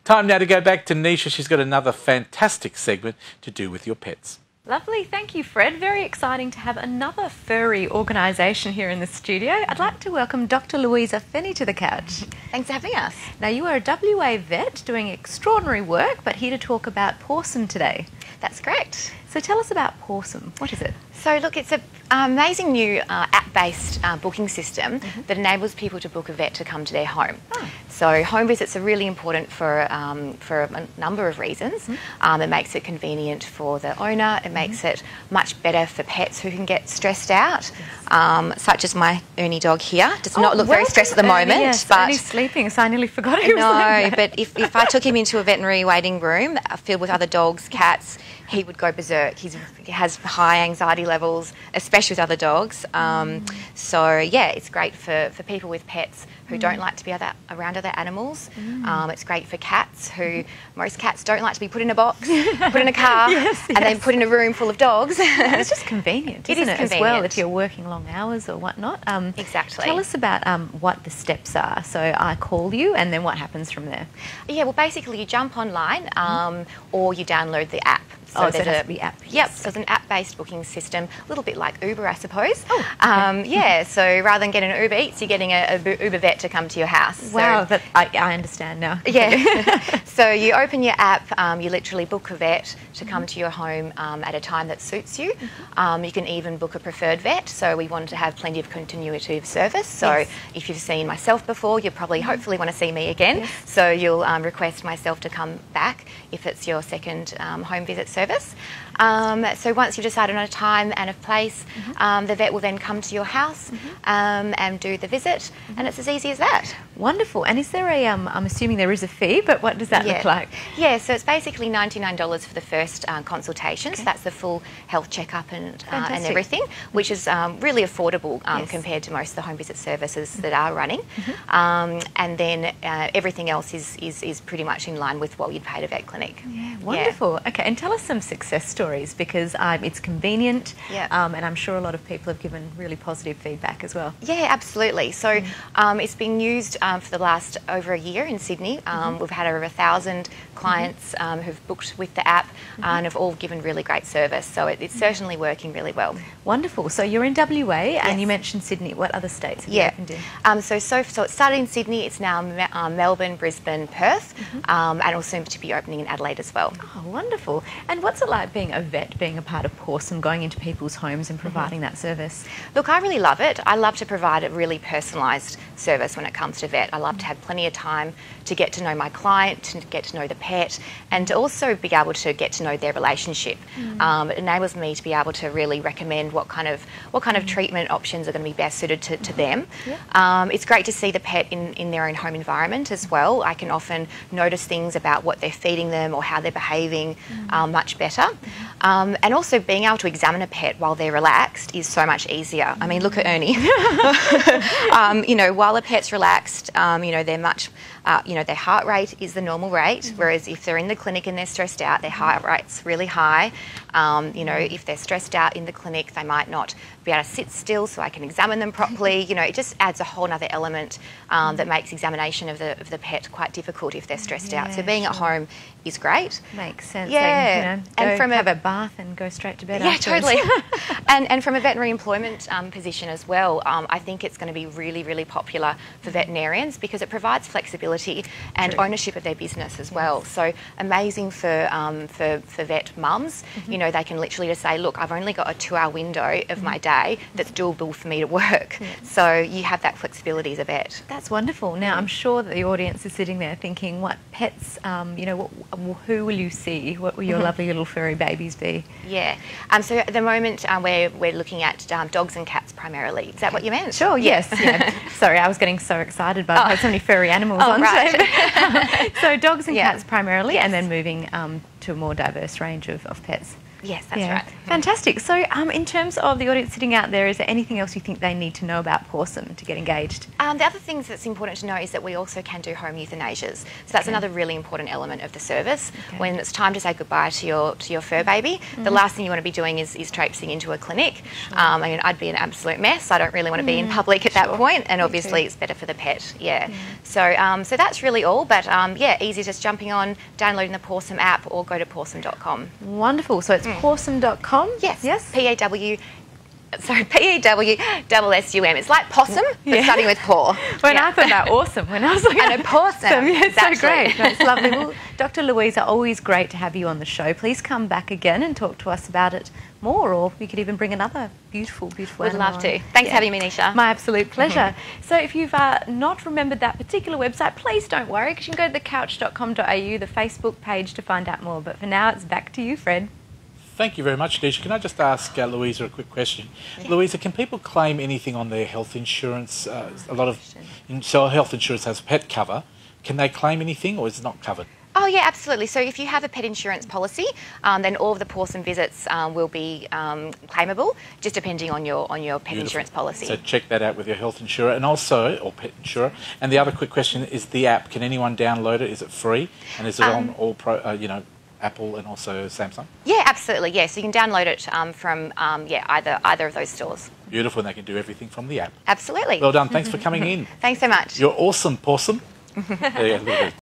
Time now to go back to Nisha. She's got another fantastic segment to do with your pets. Lovely, thank you, Fred. Very exciting to have another furry organisation here in the studio. I'd like to welcome Dr. Louisa Finney to the couch. Thanks for having us. Now, you are a WA vet doing extraordinary work, but here to talk about Pawssum today. That's correct. So tell us about Pawssum. What is it? So look, it's an amazing new app-based booking system that enables people to book a vet to come to their home. Oh. So home visits are really important for a number of reasons. It makes it convenient for the owner. It makes it much better for pets who can get stressed out, such as my Ernie dog here. Does not look very stressed at the moment. Yes, but Ernie's sleeping, so I nearly forgot he was like that. But if I took him into a veterinary waiting room filled with other dogs, cats, he would go berserk. He has high anxiety levels, especially with other dogs. So yeah, it's great for people with pets who don't like to be around other animals. It's great for cats who, most cats don't like to be put in a box, put in a car, and then put in a room full of dogs. And it's just convenient, isn't it, convenient. as well, if you're working long hours or whatnot. Exactly. Tell us about what the steps are. So I call you, and then what happens from there? Yeah, well, basically you jump online or you download the app. So it has to be app. Yep, so it's an app-based booking system, a little bit like Uber, I suppose. Oh, okay. Yeah, so rather than getting an Uber Eats, you're getting a Uber vet to come to your house. Wow, so, I understand now. Yeah. So you open your app, you literally book a vet to come to your home at a time that suits you. You can even book a preferred vet, so we want to have plenty of continuity of service. So if you've seen myself before, you'll probably hopefully want to see me again. Yes. So you'll request myself to come back if it's your second home visit service. So once you've decided on a time and a place, the vet will then come to your house and do the visit, and it's as easy as that. Wonderful. And is there a, I'm assuming there is a fee, but what does that look like? Yeah, so it's basically $99 for the first consultation, so that's the full health checkup and everything, which is really affordable compared to most of the home visit services that are running. And then everything else is pretty much in line with what you'd pay at a vet clinic. Yeah, wonderful. Okay, and tell us some success stories, because it's convenient, and I'm sure a lot of people have given really positive feedback as well. Yeah, absolutely. So it's been used for the last over a year in Sydney. We've had over 1,000 clients who've booked with the app and have all given really great service. So it's certainly working really well. Wonderful. So you're in WA and you mentioned Sydney. What other states have you opened in? So it started in Sydney. It's now Melbourne, Brisbane, Perth, and will soon to be opening in Adelaide as well. Oh, wonderful. And what's it like being a vet, being a part of Pawssum, going into people's homes and providing that service? Look, I really love it. I love to provide a really personalised service when it comes to vet. I love to have plenty of time to get to know my client, to get to know the pet, and to also be able to get to know their relationship. It enables me to be able to really recommend what kind of treatment options are going to be best suited to them. It's great to see the pet in their own home environment as well. I can often notice things about what they're feeding them or how they're behaving much better. And also being able to examine a pet while they're relaxed is so much easier. I mean, look at Ernie. You know, while a pet's relaxed, you know, they're much, you know, their heart rate is the normal rate, whereas if they're in the clinic and they're stressed out, their heart rate's really high. You know, if they're stressed out in the clinic, they might not be able to sit still so I can examine them properly. You know, it just adds a whole other element that makes examination of the pet quite difficult if they're stressed out. So being at home is great. Makes sense. Yeah. And from have a bath and go straight to bed afterwards. Totally. and from a veterinary employment position as well, I think it's going to be really, really popular for veterinarians because it provides flexibility and ownership of their business as well. So amazing for vet mums. You know, they can literally just say, look, I've only got a 2-hour window of my day that's doable for me to work. So you have that flexibility as a vet. That's wonderful. Now, I'm sure that the audience is sitting there thinking, what pets, you know, who will you see? What will your lovely little furry babies be? Yeah. So at the moment, we're looking at dogs and cats primarily. Is that what you meant? Sure, yes. Sorry, I was getting so excited by so many furry animals on today. So dogs and cats primarily, and then moving to a more diverse range of pets. Yes, that's right. Fantastic. So in terms of the audience sitting out there, is there anything else you think they need to know about Pawssum to get engaged? The other things that's important to know is that we also can do home euthanasias. So that's another really important element of the service. When it's time to say goodbye to your fur baby, the last thing you want to be doing is traipsing into a clinic. I mean, I'd be an absolute mess. I don't really want to be in public at that point, and obviously it's better for the pet. So that's really all. But yeah, easy, just jumping on, downloading the Pawssum app, or go to pawssum.com. Wonderful. So it's pawssum.com? Yes. P-A-W-S-S-U-M. It's like possum, but starting with paw. I thought that awesome when I was like, I know, Pawssum. Yeah, it's exactly. so great. That's lovely. Well, Dr. Louisa, always great to have you on the show. Please come back again and talk to us about it more, or we could even bring another beautiful Would love to. Thanks for having me, Nisha. My absolute pleasure. So if you've not remembered that particular website, please don't worry, because you can go to thecouch.com.au, the Facebook page, to find out more. But for now, it's back to you, Fred. Thank you very much, Nisha. Can I just ask Louisa a quick question? Louisa, can people claim anything on their health insurance? A lot of health insurance has pet cover. Can they claim anything, or is it not covered? Oh yeah, absolutely. So if you have a pet insurance policy, then all of the Pawssum visits will be claimable, just depending on your pet insurance policy. So check that out with your health insurer, and also, or pet insurer. And the other quick question is the app. Can anyone download it? Is it free? And is it on all Apple and also Samsung? Yeah, absolutely. Yeah, so you can download it from either of those stores. Beautiful, and they can do everything from the app. Absolutely. Well done. Thanks for coming in. Thanks so much. You're awesome, Pawssum. There you go, a little bit.